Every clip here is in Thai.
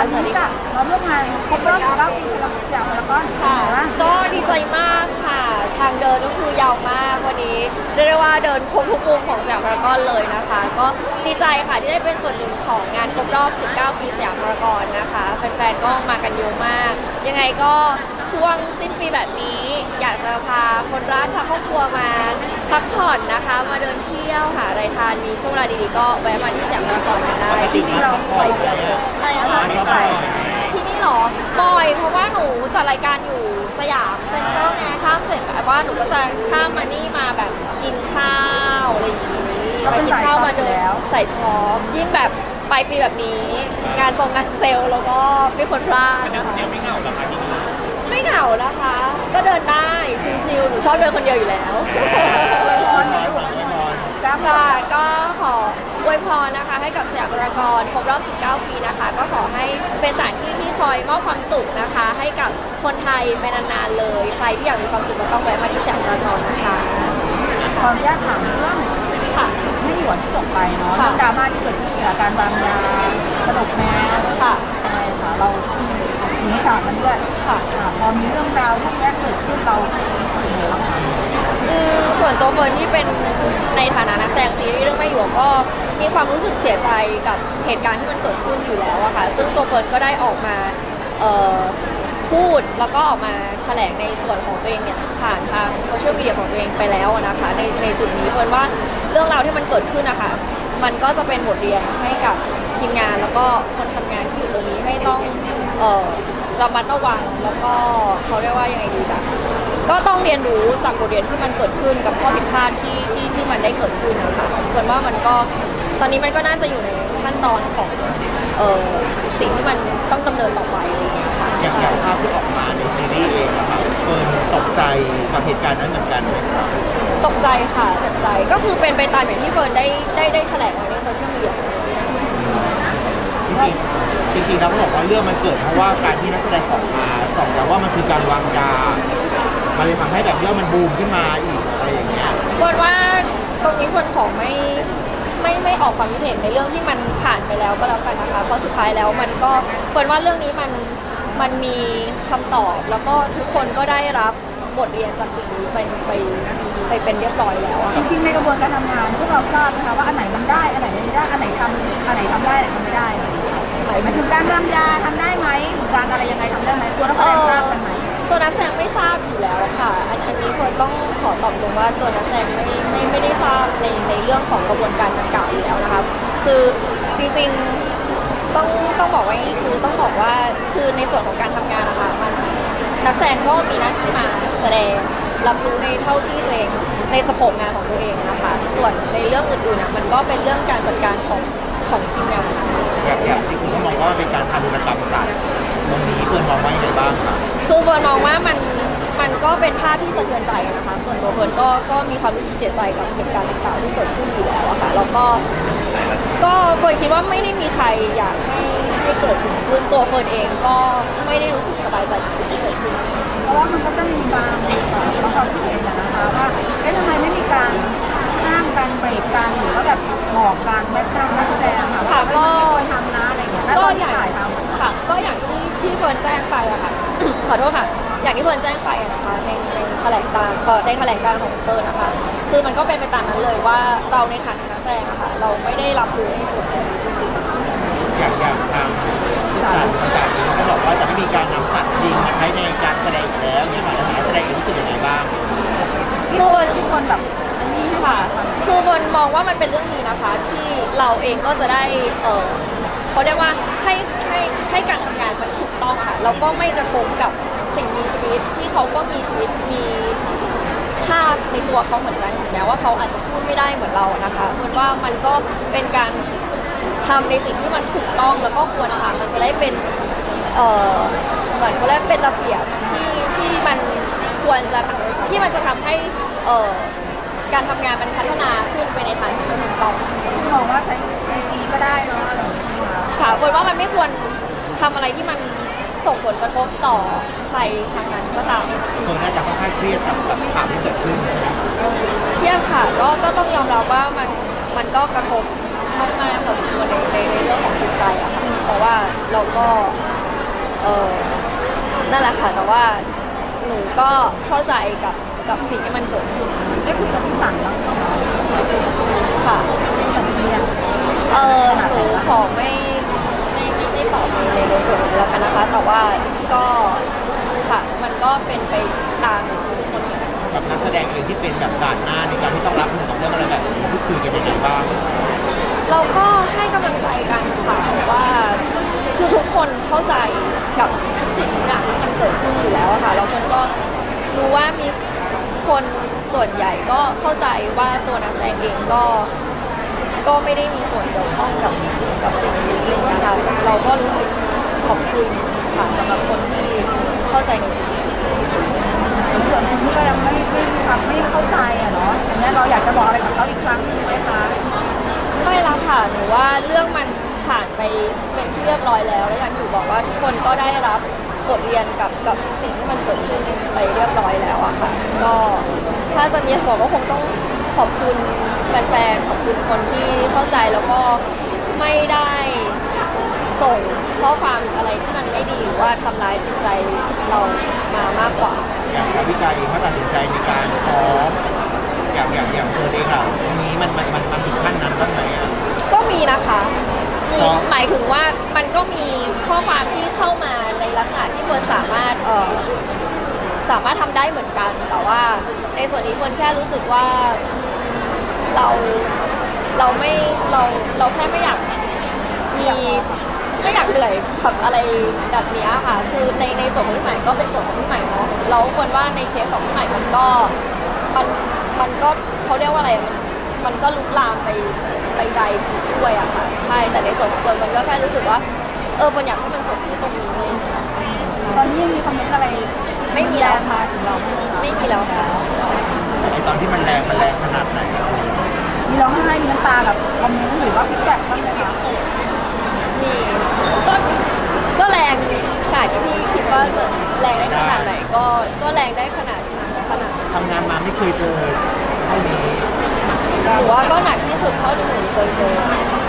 สวัสดีค่ะเราร่วมงานครบรอบ19 ปีแล้วอยากมาแล้วก็ค่ะก็ดีใจมากค่ะทางเดินก็คือยาวมากวันนี้เรียกได้ว่าเดินครบทุกมุมของสยามพารากอนเลยนะคะก็ดีใจค่ะที่ได้เป็นส่วนหนึ่งของงานครบรอบ19 ปีสยามพารากอนนะคะแฟนๆก็มากันเยอะมากยังไงก็ช่วงสิ้นปีแบบนี้อยากจะพาคนรักพาครอบครัวมาพักผ่อนนะคะมาเดินเที่ยวหาอะไรทานมีช่วงเวลาดีๆก็แวะมาที่สยามพารากอนกันได้จริงๆเราไปเที่ยวอะไรนะคะไม่ใช่ที่นี่หรอบ่อยเพราะว่าหนูจัดรายการอยู่สยามเซ็นทรัลไงข้ามเสร็จแบบว่าหนูก็จะข้ามมานี่มาแบบกินข้าวอะไรอย่างนี้ไปกินข้าวมาเดินใส่ช็อปยิ่งแบบปลายปีแบบนี้งานงานเซลล์แล้วก็ไม่ควรพลาดนะคะไม่เหงาหรอคะที่นี่ไม่เหงานะคะก็เดินได้ชิลๆหนูชอบเดินคนเดียวอยู่แล้วค่ะก็ขออวยพรนะคะให้กับสยามพารากอนครบรอบ19 ปีนะคะก็ขอให้เป็นสถานที่ที่คอยมอบความสุขนะคะให้กับคนไทยไปนานๆเลยใครที่อยากมีความสุขก็ต้องแวะมาที่สยามพารากอนนะคะขออนุญาตถามเรื่องค่ะไม่หยวนที่จบไปเนาะเรื่องดราม่าที่เกิดขึ้นจากการวางยาสนุกแม่ค่ะใช่ค่ะเราหนีฉากมันด้วยค่ะพอมีเรื่องราวที่แรกเกิดขึ้นเราส่วนตัวเฟิร์นที่เป็นในฐานะนักแสดงซีรีส์เรื่องไม่หยวกก็มีความรู้สึกเสียใจกับเหตุการณ์ที่มันเกิดขึ้นอยู่แล้วอะค่ะซึ่งตัวเฟิร์นก็ได้ออกมาพูดแล้วก็ออกมาแถลงในส่วนของตัวเองเนี่ยผ่านทางโซเชียลมีเดียของตัวเองไปแล้วนะคะในจุดนี้เฟิร์นว่าเรื่องราวที่มันเกิดขึ้นนะคะมันก็จะเป็นบทเรียนให้กับทีมงานแล้วก็คนทำงานที่อยู่ตรงนี้ให้ต้องระมัดระวังแล้วก็เขาเรียกว่ายังไงดีแบบก็ต้องเรียนรู้จากบทเรียนที่มันเกิดขึ้นกับข้อผิดพลาดที่มันได้เกิดขึ้นนะคะเฟิร์นว่ามันก็ตอนนี้มันก็น่าจะอยู่ในขั้นตอนของสิ่งที่มันต้องดำเนินต่อไปอะไรอย่างเงี้ยค่ะอย่างภาพที่ออกมาในซีรีส์เองนะครับเฟิร์นตกใจกับเหตุการณ์นั้นเหมือนกันไหมครับตกใจค่ะตกใจก็คือเป็นไปตามอย่างที่เฟิร์นได้แถลงไว้ในโซเชียลมีเดียจริงๆแล้วเขาบอกว่าเรื่องมันเกิดเพราะว่าการที่นักแสดงออกมาตอบแล้วว่ามันคือการวางยามันเลยทำให้แบบเรื่องมันบูมขึ้นมาอีกอะไรอย่างเงี้ยเฟิร์นว่าตรงนี้เฟิร์นขอไม่ออกความคิดเห็นในเรื่องที่มันผ่านไปแล้วก็แล้วกันนะคะเพราะสุดท้ายแล้วมันก็เฟิร์นว่าเรื่องนี้มันมีคำตอบแล้วก็ทุกคนก็ได้รับบทเรียนจากสิ่งนี้ไปเป็นเรียบร้อยแล้วจริงๆในกระบวนการทำงานพวกเราทราบนะคะว่าอันไหนมันได้อันไหนไม่ได้อันไหนทำได้อันไหนทำไม่ได้หมายถึงการวางยาทำได้ไหมหรือการอะไรยังไงทำได้ไหมตัวนักแสดงทราบกันไหมตัวนักแสดงไม่ทราบอยู่แล้วค่ะอันนี้เฟิร์นต้องขอตอบตรงว่าตัวนักแสดงไม่ได้ทราบในเรื่องของกระบวนการดังกล่าวอยู่แล้วนะคะคือจริงๆต้องบอกว่าอย่างนี้คือต้องบอกว่าคือในส่วนของการทำงานนะคะมันนักแสดงก็มีหน้าที่มาแสดงรับรู้ในเท่าที่ตัวเองในสโคปงานของตัวเองนะคะส่วนในเรื่องอื่นๆมันก็เป็นเรื่องการจัดการของทีมงานนะคะอย่างที่คุณก็มองว่าเป็นการทารุณกรรมสัตว์ตรงนี้เฟิร์นมองว่าอย่างไรบ้างคะคือเฟิร์นมองว่ามันก็เป็นภาพที่สะเทือนใจนะคะส่วนตัวเฟิร์นก็มีความรู้สึกเสียใจกับเหตุการณ์ต่างๆที่เกิดขึ้นอยู่แล้วอะค่ะแล้วก็เฟิร์นคิดว่าไม่ได้มีใครอยากให้เกิดสิ่งขึ้นตัวเฟิร์นเองก็ไม่ได้รู้สึกสบายใจกับสิ่งที่เกิดขึ้นเพราะว่ามันก็จะมีบางความคิดเห็นนะคะว่าทำไมไม่มีการห้ามการเบรกกันหรือว่าแบบบอกการแบ็คกราวด์นักแสดงค่ะก็ทำนะอะไรอย่างเงี้ยก็อย่างค่ะก็อย่างที่เฟิร์นแจ้งไปอะค่ะ ขอโทษค่ะอย่างที่เฟิร์นแจ้งไปนะคะในแถลงการของเฟิร์นนะคะคือมันก็เป็นไปตามนั้นเลยว่าเราในฐานะนักแสดงอะค่ะเราไม่ได้รับรู้ในส่วนนี้จริงๆอย่างทางต่างๆเขาก็บอกว่าจะไม่มีการนำสัตว์จริงมาใช้ในการแสดงอีกแล้วเนี่ยค่ะนักแสดงเองรู้สึกยังไงบ้างทุกคนแบบนี่ค่ะคือคนมองว่ามันเป็นเรื่องดีนะคะที่เราเองก็จะได้เขาเรียกว่าให้การทำงานมันถูกต้องค่ะแล้วก็ไม่กระทบกับสิ่งมีชีวิตที่เขาก็มีชีวิตมีค่าในตัวเขาเหมือนกันถึงแม้ว่าเขาอาจจะพูดไม่ได้เหมือนเรานะคะเพราะว่ามันก็เป็นการทำในสิ่งที่มันถูกต้องแล้วก็ควรทำมันจะได้เป็นเหมือนเขาเรียกเป็นระเบียบที่มันควรจะที่มันจะทำให้การทำงานมันพัฒนาขึ้นไปในทางที่ถูกต้องมองว่าใช้IGก็ได้เนาะอะไรค่ะคนว่ามันไม่ควรทำอะไรที่มันส่งผลกระทบต่อใครทางนั้นก็ตามคนน่าจะค่อนข้างเครียดกับข่าวที่เกิดขึ้นเครียดค่ะก็ต้องยอมรับว่ามันก็กระทบมากๆพอสมควรในเรื่องของจิตใจอะค่ะเพราะว่าเราก็นั่นแหละค่ะแต่ว่าหนูก็เข้าใจกับสิ่งที่มันเกิดขึ้นได้คุยกับพี่สันบ้างไหมค่ะเนี่ยหนูขอไม่ตอบในส่วนนี้แล้วกันนะคะ แต่ว่าก็ค่ะมันก็เป็นไปตามทุกคนเห็นกับนักแสดงเองที่เป็นแบบด่านหน้าในการที่ต้องรับมือกับเรื่องอะไรแบบนี้พูดคุยกันยังไงบ้างเราก็ให้กำลังใจกันค่ะว่าคือทุกคนเข้าใจกับทุกสิ่งทุกอย่างที่มันเกิดขึ้นอยู่แล้วอะค่ะแล้วคนก็รู้ว่ามีคนส่วนใหญ่ก็เข้าใจว่าตัวนักแสดงเองก็ไม่ได้มีส่วนเกี่ยวข้องกับสิ่งนี้เลยนะคะเราก็รู้สึกขอบคุณค่ะสำหรับคนที่เข้าใจในสิ่งนี้ส่วนคนที่ก็ยังไม่เข้าใจอ่ะเนาะอันนี้เราอยากจะบอกอะไรกับเขาอีกครั้งหนึ่งไหมคะไม่ละค่ะหนูว่าเรื่องมันผ่านไปเป็นที่เรียบร้อยแล้วและอย่างที่หนูบอกว่าทุกคนก็ได้รับบทเรียนกับสิ่งที่มันเกิดขึ้นไปเรียบร้อยแล้วอะค่ะก็ถ้าจะมีหัวก็คงต้องขอบคุณแฟนๆขอบคุณคนที่เข้าใจแล้วก็ไม่ได้ส่งข้อความอะไรที่มันไม่ดีหรือว่าทำร้ายจิตใจเรามามากกว่าอย่างดาวิกาเองเขาตัดสินใจในการฟ้องอย่างตัวเองเราตรงนี้มันถึงขั้นนั้นบ้างไหมอ่ะก็มีนะคะมีหมายถึงว่ามันก็มีข้อความที่เข้ามาในลักษณะที่เฟิร์นสามารถทำได้เหมือนกัน แต่ว่าในส่วนนี้เฟิร์นแค่รู้สึกว่าเราแค่ไม่อยากเหนื่อยกับอะไรแบบนี้ค่ะคือในส่วนของพี่ใหม่ก็เป็นส่วนของพี่ใหม่เนาะเราควรว่าในเคสของพี่ใหม่มันก็เขาเรียกว่าอะไรมันก็ลุกลามไปไกลด้วยอะค่ะใช่แต่ในส่วนของคนมันก็แค่รู้สึกว่าคนอยากให้มันจบที่ตรงนี้เลยนะคะตอนนี้ยังมีคอมเมนต์อะไรไม่มีแล้วค่ะถึงเราไม่มีแล้วค่ะไอตอนที่มันแรงขนาดไหนเรามีร้องไห้มีน้ำตากับคอมเมนต์หรือว่าฟีดแบ็กบ้างไหมคะมีก็แรงขนาดที่พี่คิดว่าจะแรงได้ขนาดไหนก็แรงได้ขนาดทำงานมาไม่เคยเจอเท่านี้หรือว่าก็หนักที่สุดเท่าที่หนูเคยเจอ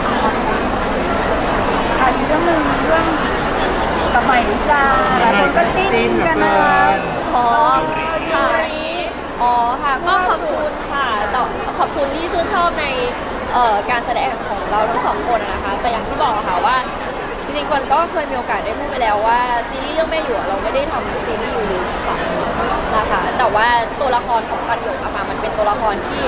อีกเรื่องหนึ่งเรื่องกับใหม่ดาวิกาหลายคนก็จิ้นกันนะอ๋อค่ะอ๋อค่ะก็ขอบคุณค่ะแต่ขอบคุณที่ชื่นชอบในการแสดงของเราทั้งสองคนนะคะแต่อย่างที่บอกค่ะว่าจริงๆคนก็เคยมีโอกาสได้พูดไปแล้วว่าซีรีส์เรื่องแม่หยวกเราไม่ได้ทำซีรีส์อยู่ค่ะนะคะแต่ว่าตัวละครของปันหยกอะค่ะมันเป็นตัวละครที่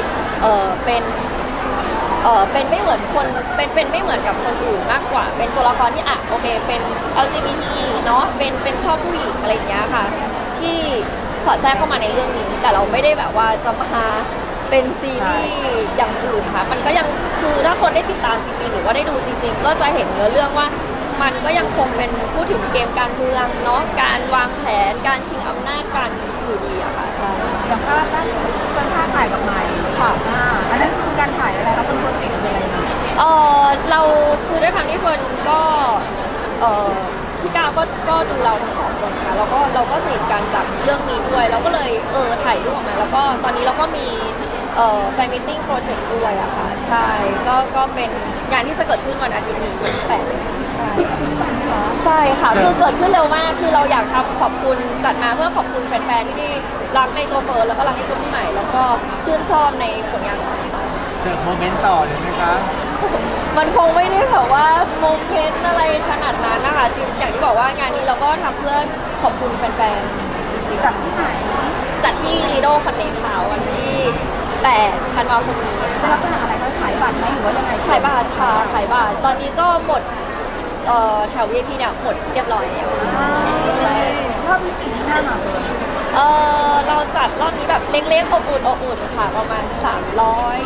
เป็นไม่เหมือนคนเป็นไม่เหมือนกับคนอื่นมากกว่าเป็นตัวละครที่โอเคเป็น LGBT เนาะเป็นชอบผู้หญิงอะไรอย่างเงี้ยค่ะที่สอดแทรกเข้ามาในเรื่องนี้แต่เราไม่ได้แบบว่าจะมาเป็นซีรีส์อย่างอื่นค่ะมันก็ยังคือถ้าคนได้ติดตามจริงๆหรือว่าได้ดูจริงๆก็จะเห็นเรื่องว่ามันก็ยังคงเป็นพูดถึงเกมการเมืองเนาะการวางแผนการชิงอำนาจกันอยู่ดีอะค่ะใช่อย่างภาพล่าสุดเป็นภาพถ่ายกับใหม่ค่ะอันนั้นคือการถ่ายอะไรคะเป็นโปรเจกต์อะไรนะเราคือด้วยความที่เฟิร์นก็พี่ก้าวก็ดูเราทั้งสองคนค่ะแล้วก็เราก็สนิทกันจากเรื่องนี้ด้วยเราก็เลยถ่ายรูปออกมาแล้วก็ตอนนี้เราก็มีแฟนมิทติ้งโปรเจกต์ด้วยอะค่ะใช่ก็เป็นงานที่จะเกิดขึ้นวันอาทิตย์นี้8ใช่ใช่ค่ะคือเกิดขึ้นเร็วมากคือเราอยากทำขอบคุณจัดมาเพื่อขอบคุณแฟนๆที่รักในตัวเฟิร์นแล้วก็รักในตัวพี่ใหม่แล้วก็ชื่นชอบในผลงานของเราเสิร์ฟโมเมนต์ต่อเลยไหมคะมันคงไม่ได้แบบว่าโมเมนต์อะไรขนาดนั้นนะคะจริงอย่างที่บอกว่างานนี้เราก็ทำเพื่อขอบคุณแฟนๆจากที่ไหนจัดที่ลีโดคอนเนคค่ะวันที่8 ธันวาคมนี้เป็นลักษณะอะไรคะขายบัตรไหมหรือว่ายังไงขายบาทค่ะขายบาทตอนนี้ก็หมดแถว VIP เนี่ยหมดเรียบร้อยแล้วใช่รอบนี้กี่ที่นั่งอ่ะเราจัดรอบนี้แบบเล็กๆอบอุ่นค่ะประมาณ300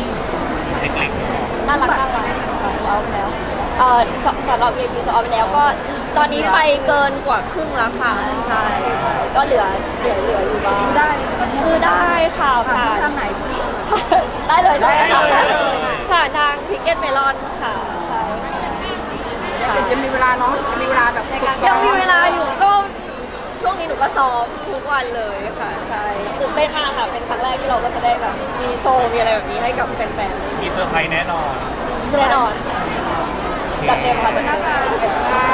น่ารักเอาแล้วสำหรับ VIP สำหรับแล้วก็ตอนนี้ไปเกินกว่าครึ่งแล้วค่ะใช่ก็เหลืออยู่บ้างซื้อได้ค่ะผ่านทางไหนพี่ได้เลยใช่ค่ะได้เลยผ่านทางทิกเก็ตเมลอนค่ะใช่ค่ะจะมีเวลาเนาะจะมีเวลาแบบยังมีเวลาอยู่ก็ช่วงนี้หนูก็ซ้อมทุกวันเลยค่ะใช่ตื่นเต้นมากค่ะเป็นครั้งแรกที่เราก็จะได้แบบมีโชว์มีอะไรแบบนี้ให้กับแฟนๆมีเซอร์ไพรส์แน่นอนแน่นอนจัดเต็มค่ะจัดเต็ม